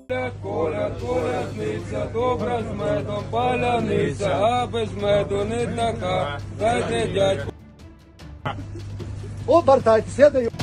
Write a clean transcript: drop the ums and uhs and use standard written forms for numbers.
Колядниця, добра з медом паляниця, а без меду не така. Дайте дядьку. Обертайтеся, я даю.